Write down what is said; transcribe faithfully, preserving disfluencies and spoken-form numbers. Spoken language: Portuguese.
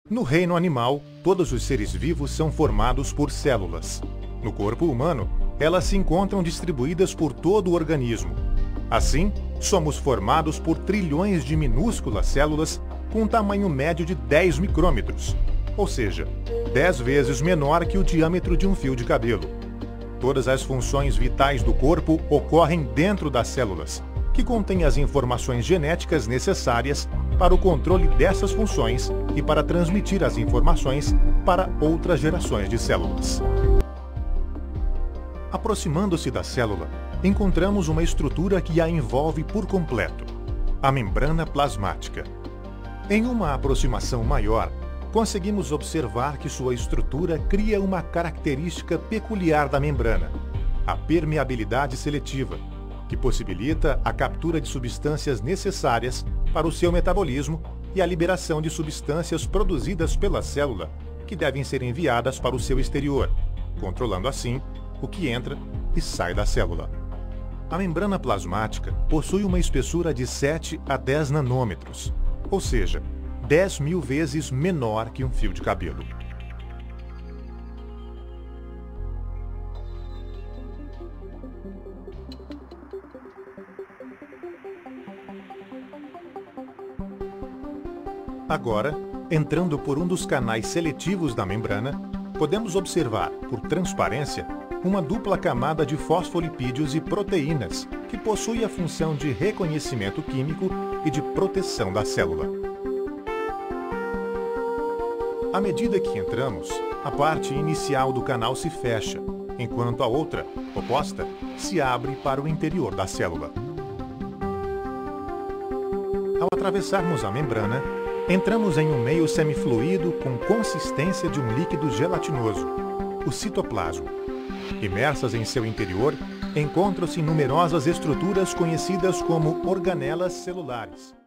No reino animal, todos os seres vivos são formados por células. No corpo humano, elas se encontram distribuídas por todo o organismo. Assim, somos formados por trilhões de minúsculas células com um tamanho médio de dez micrômetros, ou seja, dez vezes menor que o diâmetro de um fio de cabelo. Todas as funções vitais do corpo ocorrem dentro das células, que contêm as informações genéticas necessárias para o controle dessas funções e para transmitir as informações para outras gerações de células. Aproximando-se da célula, encontramos uma estrutura que a envolve por completo, a membrana plasmática. Em uma aproximação maior, conseguimos observar que sua estrutura cria uma característica peculiar da membrana, a permeabilidade seletiva, que possibilita a captura de substâncias necessárias para o seu metabolismo e a liberação de substâncias produzidas pela célula, que devem ser enviadas para o seu exterior, controlando assim o que entra e sai da célula. A membrana plasmática possui uma espessura de sete a dez nanômetros, ou seja, dez mil vezes menor que um fio de cabelo. Agora, entrando por um dos canais seletivos da membrana, podemos observar, por transparência, uma dupla camada de fosfolipídios e proteínas que possui a função de reconhecimento químico e de proteção da célula. À medida que entramos, a parte inicial do canal se fecha, enquanto a outra, oposta, se abre para o interior da célula. Ao atravessarmos a membrana, entramos em um meio semifluido com consistência de um líquido gelatinoso, o citoplasma. Imersas em seu interior, encontram-se numerosas estruturas conhecidas como organelas celulares.